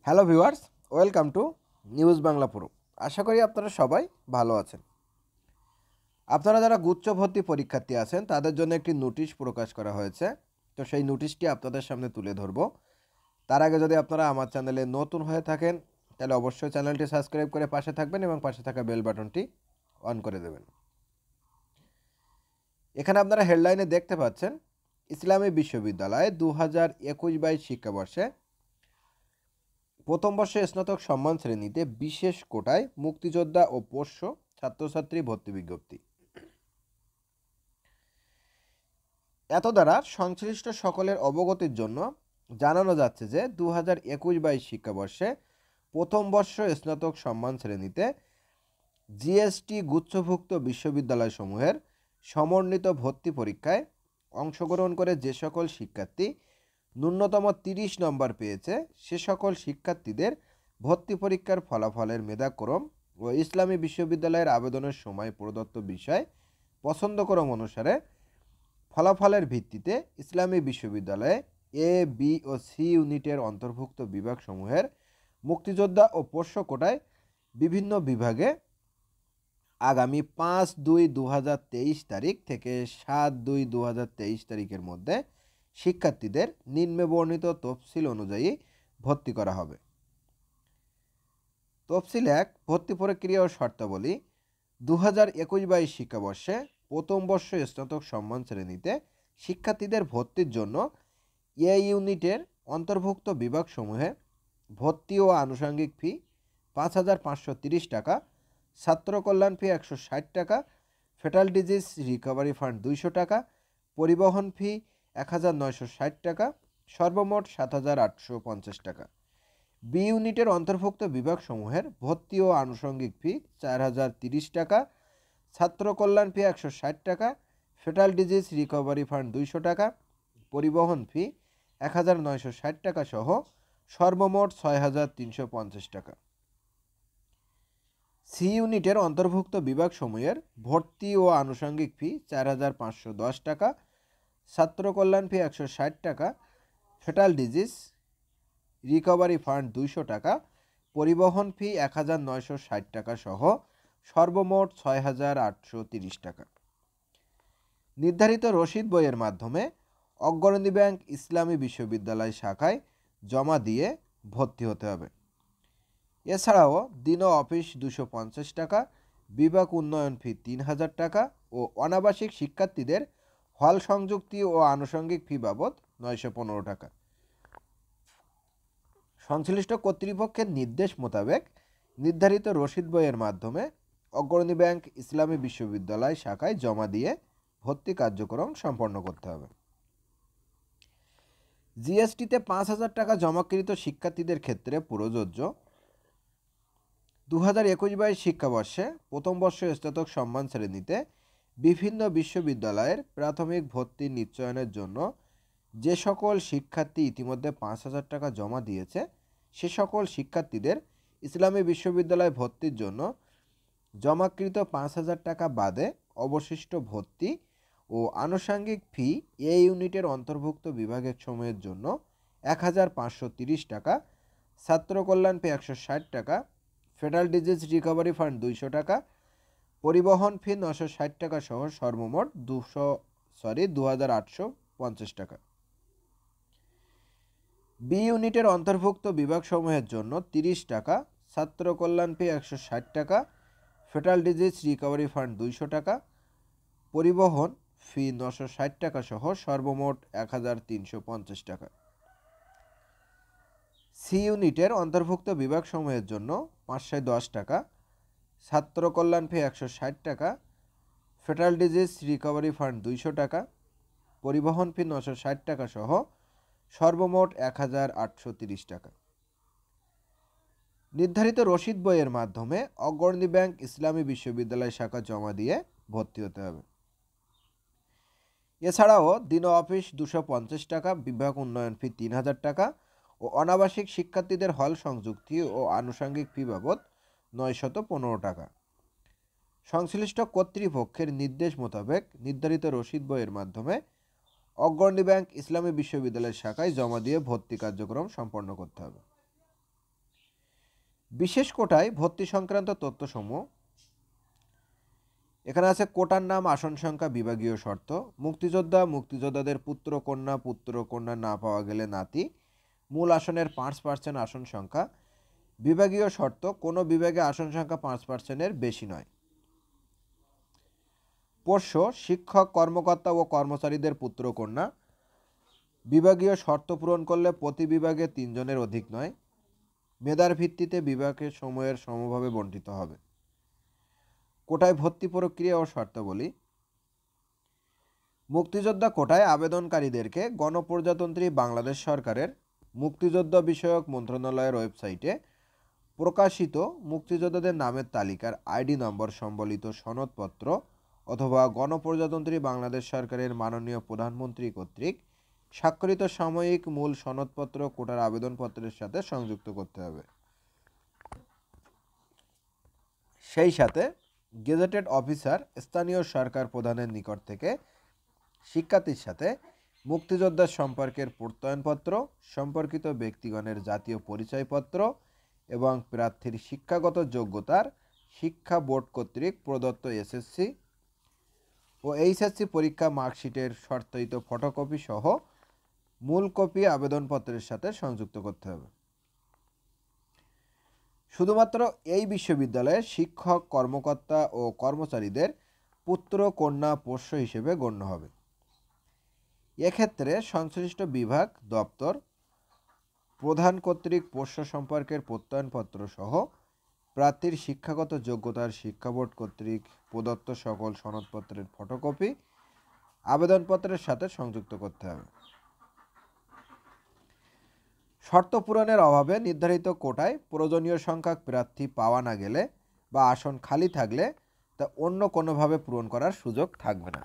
Hello viewers, welcome to news Bangla পুরো। আশা করি আপনারা সবাই ভালো আছেন। আপনারা যারা গুচ্ছ ভর্তি পরীক্ষার্থী আছেন তাদের জন্য একটি নোটিশ প্রকাশ করা হয়েছে। তো সেই নোটিশটি আপনাদের সামনে তুলে ধরব। তার আগে যদি আপনারা আমার চ্যানেলে নতুন হয়ে থাকেন তাহলে অবশ্যই চ্যানেলটি সাবস্ক্রাইব করে পাশে থাকবেন এবং পাশে থাকা বেল বাটনটি অন করে দেবেন। এখানে আপনারা হেডলাইনে দেখতে পাচ্ছেন, ইসলামী বিশ্ববিদ্যালয়ে 2021-22 শিক্ষাবর্ষে প্রথম বর্ষে স্নাতক সম্মান শ্রেণীতে বিশেষ কোটায় মুক্তিযোদ্ধা ও পোষ্য ছাত্রছাত্রী ভর্তি বিজ্ঞপ্তি। এত দ্বারা সংশ্লিষ্ট সকলের অবগতির জন্য জানানো যাচ্ছে যে 2021-22 শিক্ষাবর্ষে প্রথম বর্ষ স্নাতক সম্মান শ্রেণীতে জিএসটি গুচ্ছভুক্ত বিশ্ববিদ্যালয়সমূহের সমন্বিত ভর্তি পরীক্ষায় অংশগ্রহণ করে যে সকল শিক্ষার্থী ন্যূনতম 30 নম্বর পেয়েছে সে সকল শিক্ষার্থীদের ভর্তি পরীক্ষার ফলাফলের মেধাক্রম ও ইসলামী বিশ্ববিদ্যালয়ের আবেদনের সময় প্রদত্ত বিষয় পছন্দক্রম অনুসারে ফলাফলের ভিত্তিতে ইসলামী বিশ্ববিদ্যালয়ে এ, বি ও সি ইউনিটের অন্তর্ভুক্ত বিভাগসমূহের মুক্তিযোদ্ধা ও পোষ্য কোটায় বিভিন্ন বিভাগে আগামী 5/2/2023 তারিখ থেকে 7/2/2023 তারিখের মধ্যে শিক্ষার্থীদের নিম্নে বর্ণিত তফসিল অনুযায়ী ভর্তি করা হবে। তফসিল 1, ভর্তি প্রক্রিয়া ও শর্তাবলী। 2021-22 শিক্ষাবর্ষে প্রথম বর্ষ স্নাতক সম্মান শ্রেণীতে শিক্ষার্থীদের ভর্তির জন্য এ ইউনিটের অন্তর্ভুক্ত বিভাগসমূহে ভর্তি ও আনুষঙ্গিক ফি 5,530 টাকা, ছাত্র কল্যাণ ফি 160 টাকা, ফেটাল ডিজিজ রিকভারি ফান্ড 200 টাকা, পরিবহন ফি 1,960 টাকা, সর্বমোট 7,850 টাকা। বি ইউনিটের অন্তর্ভুক্ত বিভাগসমূহের ভর্তি ও আনুষঙ্গিক ফি 4,030 টাকা, ছাত্র কল্যাণ ফি 160 টাকা, ফেটাল ডিজিজ রিকভারি ফান্ড 200 টাকা, পরিবহন ফি 1,960 টাকা সহ সর্বমোট 6,350 টাকা। সি ইউনিটের অন্তর্ভুক্ত বিভাগসমূহের ভর্তি ও আনুষঙ্গিক ফি 4,510 টাকা, ছাত্র কল্যাণ ফি 160 টাকা, ফেটাল ডিজিজ রিকভারি ফান্ড 200 টাকা, পরিবহন ফি 1,960 টাকা সহ সর্বমোট 6,830 টাকা। নির্ধারিত রসিদ বইয়ের মাধ্যমে অগ্রণী ব্যাংক ইসলামী বিশ্ববিদ্যালয় শাখায় জমা দিয়ে ভর্তি হতে হবে। এছাড়াও দিন অফিস 250 টাকা, বিভাগ উন্নয়ন ফি 3,000 টাকা ও অনাবাসিক শিক্ষার্থীদের হল সংযুক্তি ও আনুষঙ্গিক ফি বাবদ 915 টাকা। সংশ্লিষ্ট কর্তৃপক্ষের নির্দেশ মোতাবেক নির্ধারিত রসিদ বইয়ের মাধ্যমে অগ্রণী ব্যাংক ইসলামী বিশ্ববিদ্যালয় শাখায় জমা দিয়ে ভর্তি কার্যক্রম সম্পন্ন করতে হবে। জিএসটিতে 5,000 টাকা জমাকৃত শিক্ষার্থীদের ক্ষেত্রে প্রযোজ্য। 2021-22 শিক্ষাবর্ষে প্রথম বর্ষ স্নাতক সম্মান শ্রেণীতে বিভিন্ন বিশ্ববিদ্যালয়ের প্রাথমিক ভর্তি নিশ্চয়নের জন্য যে সকল শিক্ষার্থী ইতিমধ্যে 5,000 টাকা জমা দিয়েছে সে সকল শিক্ষার্থীদের ইসলামী বিশ্ববিদ্যালয়ে ভর্তির জন্য জমাকৃত 5,000 টাকা বাদে অবশিষ্ট ভর্তি ও আনুষঙ্গিক ফি এ ইউনিটের অন্তর্ভুক্ত বিভাগের সময়ের জন্য 1,530 টাকা, ছাত্র কল্যাণ ফি 160 টাকা, ফেডারেল ডিজিজ রিকভারি ফান্ড 200 টাকা, পরিবহন ফি 960 টাকা সহ সর্বমোট 2,850 টাকা। বি ইউনিটের অন্তর্ভুক্ত বিভাগসমূহের জন্য 30 টাকা, ছাত্র কল্যাণ ফি 160 টাকা, ফেটাল ডিজিজ রিকভারি ফান্ড 200 টাকা, পরিবহন ফি 960 টাকা সহ সর্বমোট 1,350 টাকা। সি ইউনিটের অন্তর্ভুক্ত বিভাগসমূহের জন্য 510 টাকা, ছাত্র কল্যাণ ফি 160 টাকা, ফেটাল ডিজিজ রিকভারি ফান্ড 200 টাকা, পরিবহন ফি 960 টাকা সহ সর্বমোট 1,830 টাকা। নির্ধারিত রসিদ বইয়ের মাধ্যমে অগ্রণী ব্যাংক ইসলামী বিশ্ববিদ্যালয় শাখা জমা দিয়ে ভর্তি হতে হবে। এছাড়াও দিন অফিস 250 টাকা, বিভাগ উন্নয়ন ফি 3,000 টাকা ও অনাবাসিক শিক্ষার্থীদের হল সংযুক্তি ও আনুষঙ্গিক ফি বাবদ 915 টাকা। সংশ্লিষ্ট কর্তৃপক্ষের নির্দেশ মোতাবেক নির্ধারিত রসিদ বইয়ের মাধ্যমে অগ্রণী ব্যাংক ইসলামী বিশ্ববিদ্যালয় শাখায় জমা দিয়ে ভর্তি কার্যক্রম সম্পন্ন করতে হবে। বিশেষ কোটায় ভর্তি সংক্রান্ত তথ্যসমূহ এখানে আছে কোটার নাম, আসন সংখ্যা, বিভাগীয় শর্ত। মুক্তিযোদ্ধাদের পুত্র কন্যা না পাওয়া গেলে নাতি। মূল আসনের 5% আসন সংখ্যা। বিভাগীয় শর্ত, কোনো বিভাগে আসন সংখ্যা 5%-এর বেশি নয়। পোষ্য শিক্ষক, কর্মকর্তা ও কর্মচারীদের পুত্র-কন্যা। বিভাগীয় শর্ত পূরণ করলে প্রতি বিভাগে 3 জনের অধিক নয়। মেধার ভিত্তিতে বিভাগের সময়ের সমভাবে বণ্টিত হবে। কোটায় ভর্তি প্রক্রিয়া ও শর্তাবলী। মুক্তিযোদ্ধা কোটায় আবেদনকারীদেরকে গণপ্রজাতন্ত্রী বাংলাদেশ সরকারের মুক্তিযোদ্ধা বিষয়ক মন্ত্রণালয়ের ওয়েবসাইটে প্রকাশিত মুক্তিযোদ্ধাদের নামের তালিকার আইডি নম্বর সম্বলিত সনদপত্র অথবা গণপ্রজাতন্ত্রী বাংলাদেশ সরকারের মাননীয় প্রধানমন্ত্রী কর্তৃক স্বাক্ষরিত সাময়িক মূল সনদপত্র কোটার আবেদনপত্রের সাথে সংযুক্ত করতে হবে। সেই সাথে গেজেটেড অফিসার স্থানীয় সরকার প্রধানের নিকট থেকে শিক্ষার্থীর সাথে মুক্তিযোদ্ধা সম্পর্কের প্রত্যয়নপত্র, সম্পর্কিত ব্যক্তিগণের জাতীয় পরিচয়পত্র এবং প্রার্থীর শিক্ষাগত যোগ্যতার শিক্ষা বোর্ড কর্তৃক প্রদত্ত এসএসসি ও এইচএসসি পরীক্ষা মার্কশিটের শর্তায়িত ফটোকপি সহ মূল কপি আবেদনপত্রের সাথে সংযুক্ত করতে হবে। শুধুমাত্র এই বিশ্ববিদ্যালয়ের শিক্ষক, কর্মকর্তা ও কর্মচারীদের পুত্র, কন্যা, পোষ্য হিসেবে গণ্য হবে। এক্ষেত্রে সংশ্লিষ্ট বিভাগ, দপ্তর, প্রধান কর্তৃক পোষ্য সম্পর্কের প্রত্যয়নপত্র সহ প্রার্থীর শিক্ষাগত যোগ্যতার শিক্ষা বোর্ড কর্তৃক প্রদত্ত সকল সনদপত্রের ফটোকপি আবেদনপত্রের সাথে সংযুক্ত করতে হবে। শর্ত পূরণের অভাবে নির্ধারিত কোটায় প্রয়োজনীয় সংখ্যক প্রার্থী পাওয়া না গেলে বা আসন খালি থাকলে তা অন্য কোনোভাবে পূরণ করার সুযোগ থাকবে না।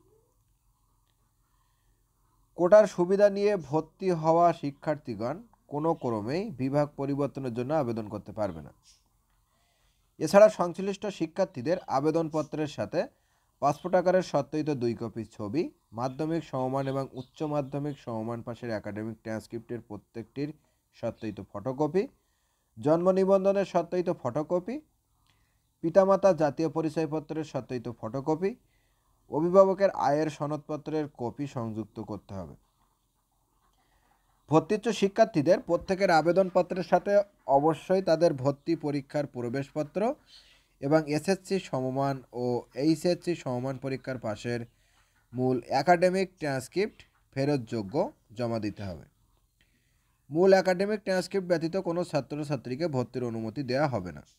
কোটার সুবিধা নিয়ে ভর্তি হওয়া শিক্ষার্থীগণ কোনো ক্রমেই বিভাগ পরিবর্তনের জন্য আবেদন করতে পারবে না। এছাড়া সংশ্লিষ্ট শিক্ষার্থীদের আবেদনপত্রের সাথে পাসপোর্ট আকারের সত্যায়িত 2 কপি ছবি, মাধ্যমিক সমমান এবং উচ্চ মাধ্যমিক সমমান পাশের একাডেমিক ট্রান্সক্রিপ্টের প্রত্যেকটির সত্যায়িত ফটোকপি, জন্ম নিবন্ধনের সত্যায়িত ফটোকপি, পিতামাতা জাতীয় পরিচয়পত্রের সত্যায়িত ফটোকপি, অভিভাবকের আয়ের সনদপত্রের কপি সংযুক্ত করতে হবে। ভর্তিচ্ছু শিক্ষার্থীদের প্রত্যেকের আবেদনপত্রের সাথে অবশ্যই তাদের ভর্তি পরীক্ষার প্রবেশপত্র এবং এসএসসি সমমান ও এইচএসসি সমমান পরীক্ষার পাশের মূল একাডেমিক ট্রান্সক্রিপ্ট ফেরতযোগ্য জমা দিতে হবে। মূল একাডেমিক ট্রান্সক্রিপ্ট ব্যতীত কোনো ছাত্রছাত্রীকে ভর্তির অনুমতি দেওয়া হবে না।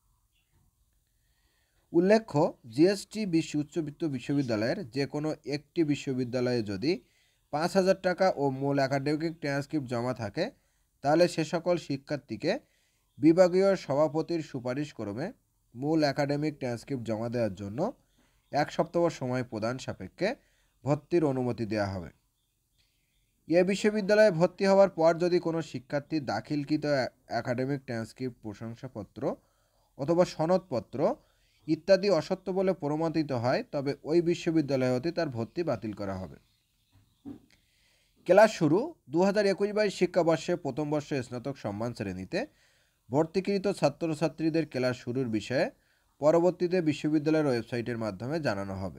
উল্লেখ্য, জিএসটি উচ্চবিত্ত বিশ্ববিদ্যালয়ের যে কোনো একটি বিশ্ববিদ্যালয়ে যদি 5,000 টাকা ও মূল একাডেমিক ট্রান্সক্রিপ্ট জমা থাকে তাহলে সে সকল শিক্ষার্থীকে বিভাগীয় সভাপতির সুপারিশ ক্রমে মূল একাডেমিক ট্রান্সক্রিপ্ট জমা দেওয়ার জন্য 1 সপ্তাহ সময় প্রদান সাপেক্ষে ভর্তির অনুমতি দেওয়া হবে। এ বিশ্ববিদ্যালয়ে ভর্তি হওয়ার পর যদি কোনো শিক্ষার্থী দাখিলকৃত একাডেমিক ট্রান্সক্রিপ্ট, প্রশংসাপত্র অথবা সনদপত্র ইত্যাদি অসত্য বলে প্রমাণিত হয় তবে ওই বিশ্ববিদ্যালয় হতে তার ভর্তি বাতিল করা হবে। ক্লাস শুরু 2021-22 শিক্ষাবর্ষে প্রথম বর্ষ স্নাতক সম্মান শ্রেণীতে ভর্তিকৃত ছাত্রছাত্রীদের ক্লাস শুরুর বিষয়ে পরবর্তীতে বিশ্ববিদ্যালয়ের ওয়েবসাইটের মাধ্যমে জানানো হবে।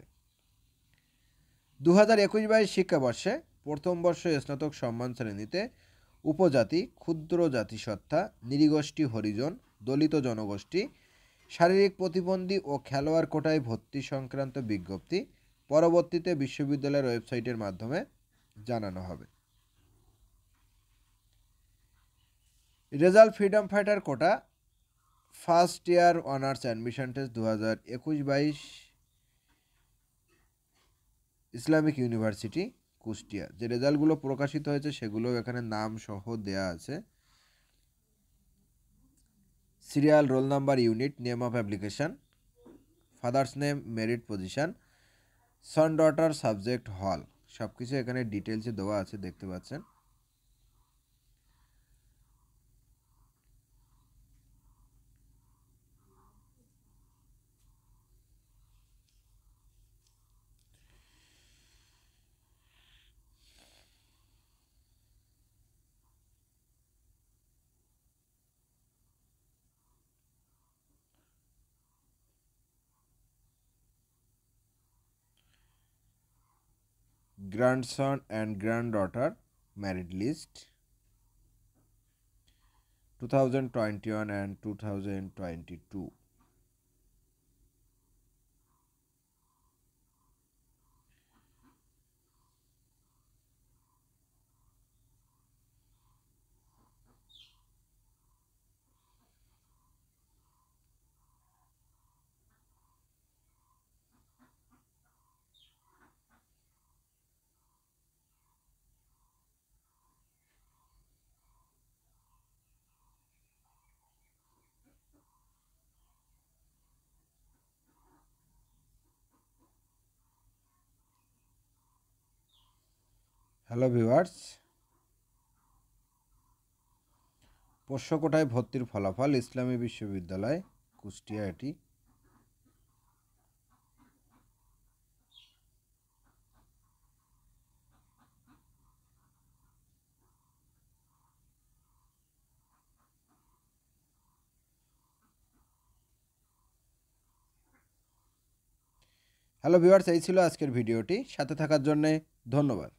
2021-22 শিক্ষাবর্ষে প্রথম বর্ষ স্নাতক সম্মান শ্রেণীতে উপজাতি, ক্ষুদ্র জাতিসত্তা, নৃগোষ্ঠী, হরিজন, দলিত জনগোষ্ঠী, শারীরিক প্রতিবন্ধী ও খেলোয়াড় কোটায় ভর্তি সংক্রান্ত বিজ্ঞপ্তি পরবর্তীতে বিশ্ববিদ্যালয়ের ওয়েবসাইটের মাধ্যমে জানানো হবে। Result freedom fighter quota first year honours admission test 2021-22 Islamic university Kushtia. যে রেজাল্টগুলো প্রকাশিত হয়েছে সেগুলো এখানে নাম সহ দেয়া আছে। Serial, roll number, unit, name of application, father's name, merit position, son, daughter, subject, hall, সব কিছু এখানে ডিটেলসে দেওয়া আছে, দেখতে পাচ্ছেন। grandson and granddaughter merit list 2021 and 2022. Hello viewers, পোষ্য কোটায় ভর্তির ফলাফল ইসলামী বিশ্ববিদ্যালয় কুষ্টিয়া এটি। হ্যালো ভিউয়ার্স, এই ছিল আজকের ভিডিওটি। সাথে থাকার জন্যে ধন্যবাদ।